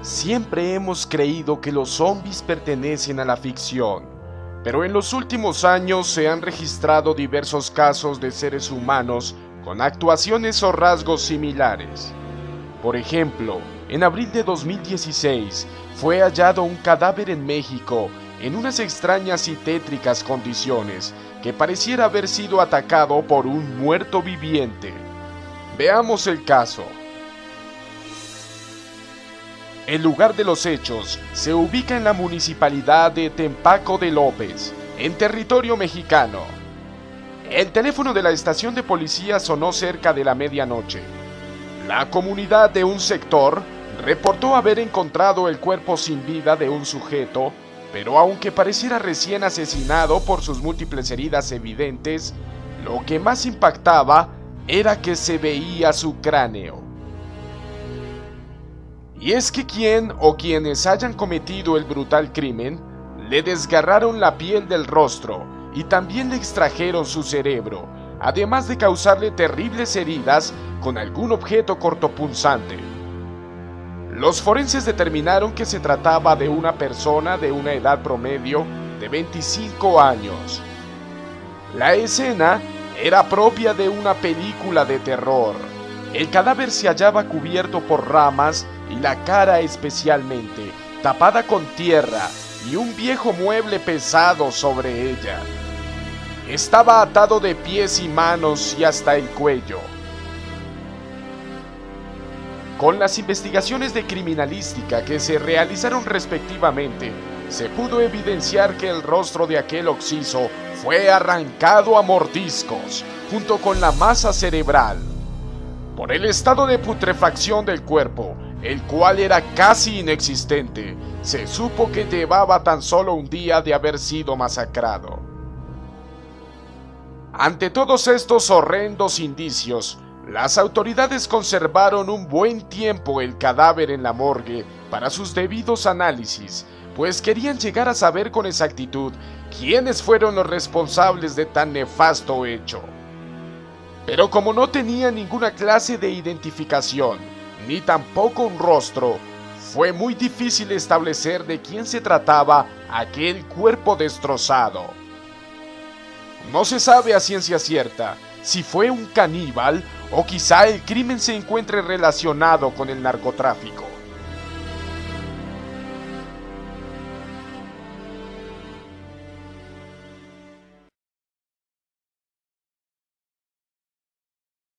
Siempre hemos creído que los zombies pertenecen a la ficción, pero en los últimos años se han registrado diversos casos de seres humanos con actuaciones o rasgos similares. Por ejemplo, en abril de 2016 fue hallado un cadáver en México en unas extrañas y tétricas condiciones que pareciera haber sido atacado por un muerto viviente. Veamos el caso. El lugar de los hechos se ubica en la municipalidad de Tempaco de López, en territorio mexicano. El teléfono de la estación de policía sonó cerca de la medianoche. La comunidad de un sector reportó haber encontrado el cuerpo sin vida de un sujeto, pero aunque pareciera recién asesinado por sus múltiples heridas evidentes, lo que más impactaba era que se veía su cráneo. Y es que quien o quienes hayan cometido el brutal crimen, le desgarraron la piel del rostro y también le extrajeron su cerebro, además de causarle terribles heridas con algún objeto cortopunzante. Los forenses determinaron que se trataba de una persona de una edad promedio de 25 años. La escena era propia de una película de terror. El cadáver se hallaba cubierto por ramas y la cara especialmente, tapada con tierra y un viejo mueble pesado sobre ella. Estaba atado de pies y manos y hasta el cuello. Con las investigaciones de criminalística que se realizaron respectivamente, se pudo evidenciar que el rostro de aquel occiso fue arrancado a mordiscos, junto con la masa cerebral. Por el estado de putrefacción del cuerpo, el cual era casi inexistente, se supo que llevaba tan solo un día de haber sido masacrado. Ante todos estos horrendos indicios, las autoridades conservaron un buen tiempo el cadáver en la morgue para sus debidos análisis, pues querían llegar a saber con exactitud quiénes fueron los responsables de tan nefasto hecho. Pero como no tenía ninguna clase de identificación, ni tampoco un rostro, fue muy difícil establecer de quién se trataba aquel cuerpo destrozado. No se sabe a ciencia cierta si fue un caníbal o quizá el crimen se encuentre relacionado con el narcotráfico.